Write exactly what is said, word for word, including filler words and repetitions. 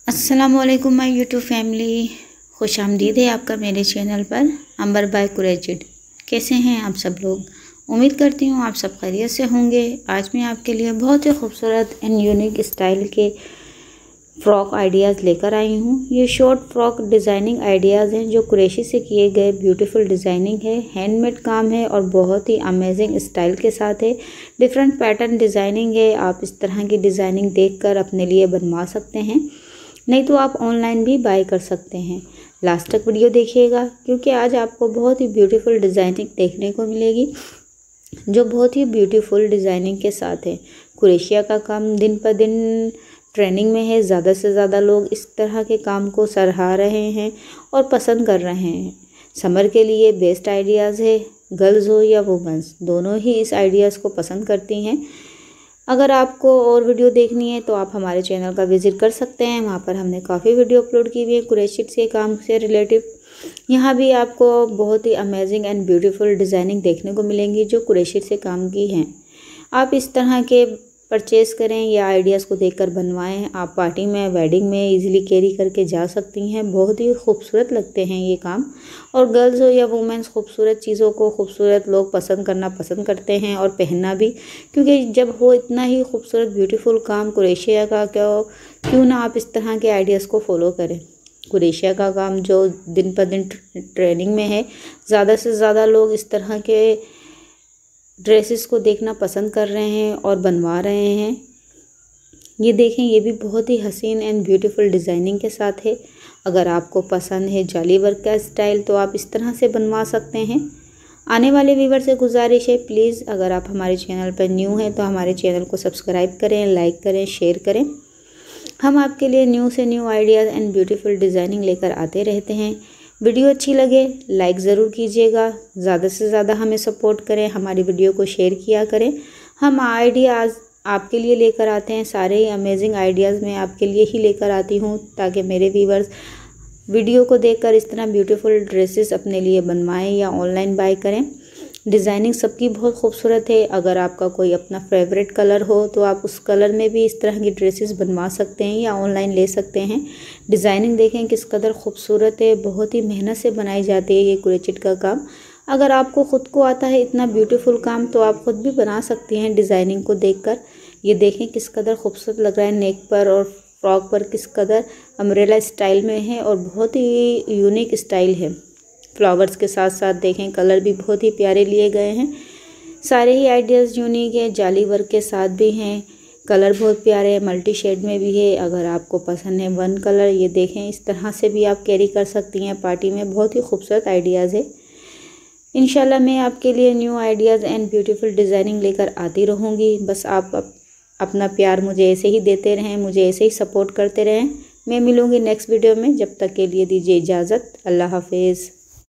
अस्सलामुअलैकुम my YouTube family, खुश आमदीद है आपका मेरे चैनल पर अंबर बाय कुरैशिद। कैसे हैं आप सब लोग? उम्मीद करती हूँ आप सब खैरियत से होंगे। आज मैं आपके लिए बहुत ही खूबसूरत एंड यूनिक स्टाइल के फ़्रॉक आइडियाज़ लेकर आई हूँ। ये शॉर्ट फ्रॉक डिज़ाइनिंग आइडियाज़ हैं जो कुरैशी से किए गए ब्यूटीफुल डिज़ाइनिंग है, हैंडमेड काम है और बहुत ही अमेजिंग स्टाइल के साथ है। डिफरेंट पैटर्न डिज़ाइनिंग है। आप इस तरह की डिज़ाइनिंग देखकर अपने लिए बनवा सकते हैं, नहीं तो आप ऑनलाइन भी बाय कर सकते हैं। लास्ट तक वीडियो देखिएगा क्योंकि आज आपको बहुत ही ब्यूटीफुल डिज़ाइनिंग देखने को मिलेगी जो बहुत ही ब्यूटीफुल डिज़ाइनिंग के साथ है। कुरैशिया का काम दिन पर दिन ट्रेंडिंग में है। ज़्यादा से ज़्यादा लोग इस तरह के काम को सराह रहे हैं और पसंद कर रहे हैं। समर के लिए बेस्ट आइडियाज़ है। गर्ल्स हो या वुमेंस, दोनों ही इस आइडियाज़ को पसंद करती हैं। अगर आपको और वीडियो देखनी है तो आप हमारे चैनल का विज़िट कर सकते हैं। वहाँ पर हमने काफ़ी वीडियो अपलोड की हुई है कुरैशिद के काम से रिलेटिव। यहाँ भी आपको बहुत ही अमेजिंग एंड ब्यूटीफुल डिज़ाइनिंग देखने को मिलेंगी जो कुरैशिद से काम की हैं। आप इस तरह के परचेज़ करें या आइडियाज़ को देखकर बनवाएं। आप पार्टी में, वेडिंग में इजीली कैरी करके जा सकती हैं। बहुत ही खूबसूरत लगते हैं ये काम। और गर्ल्स हो या वुमेन्स, खूबसूरत चीज़ों को खूबसूरत लोग पसंद करना पसंद करते हैं और पहनना भी, क्योंकि जब हो इतना ही खूबसूरत ब्यूटीफुल काम कुरैशिया का, क्यों क्यों ना आप इस तरह के आइडियाज़ को फॉलो करें। कुरैशिया का काम जो दिन पर दिन ट्रेंडिंग में है, ज़्यादा से ज़्यादा लोग इस तरह के ड्रेसेस को देखना पसंद कर रहे हैं और बनवा रहे हैं। ये देखें, ये भी बहुत ही हसीन एंड ब्यूटीफुल डिज़ाइनिंग के साथ है। अगर आपको पसंद है जाली वर्क का स्टाइल तो आप इस तरह से बनवा सकते हैं। आने वाले व्यूअर से गुजारिश है, प्लीज़ अगर आप हमारे चैनल पर न्यू हैं तो हमारे चैनल को सब्सक्राइब करें, लाइक करें, शेयर करें। हम आपके लिए न्यू से new ideas and beautiful designing लेकर आते रहते हैं। वीडियो अच्छी लगे लाइक ज़रूर कीजिएगा। ज़्यादा से ज़्यादा हमें सपोर्ट करें, हमारी वीडियो को शेयर किया करें। हम आइडियाज़ आपके लिए लेकर आते हैं, सारे ही अमेजिंग आइडियाज़ मैं आपके लिए ही लेकर आती हूँ ताकि मेरे व्यूअर्स वीडियो को देखकर इस तरह ब्यूटीफुल ड्रेसेस अपने लिए बनवाएं या ऑनलाइन बाय करें। डिज़ाइनिंग सबकी बहुत खूबसूरत है। अगर आपका कोई अपना फेवरेट कलर हो तो आप उस कलर में भी इस तरह की ड्रेसेस बनवा सकते हैं या ऑनलाइन ले सकते हैं। डिज़ाइनिंग देखें किस कदर खूबसूरत है। बहुत ही मेहनत से बनाई जाती है ये कुरैशिद का काम। अगर आपको ख़ुद को आता है इतना ब्यूटीफुल काम तो आप ख़ुद भी बना सकती हैं डिज़ाइनिंग को देखकर। ये देखें किस कदर खूबसूरत लग रहा है नेक पर, और फ्रॉक पर किस कदर अम्ब्रेला स्टाइल में है और बहुत ही यूनिक स्टाइल है। फ्लावर्स के साथ साथ देखें कलर भी बहुत ही प्यारे लिए गए हैं। सारे ही आइडियाज़ यूनिक है। जाली वर्क के साथ भी हैं। कलर बहुत प्यारे हैं, मल्टी शेड में भी है। अगर आपको पसंद है वन कलर, ये देखें इस तरह से भी आप कैरी कर सकती हैं पार्टी में। बहुत ही खूबसूरत आइडियाज़ है। इंशाल्लाह मैं आपके लिए new ideas and beautiful designing लेकर आती रहूँगी। बस आप अपना प्यार मुझे ऐसे ही देते रहें, मुझे ऐसे ही सपोर्ट करते रहें। मैं मिलूँगी नेक्स्ट वीडियो में। जब तक के लिए दीजिए इजाज़त। अल्लाह हाफिज़।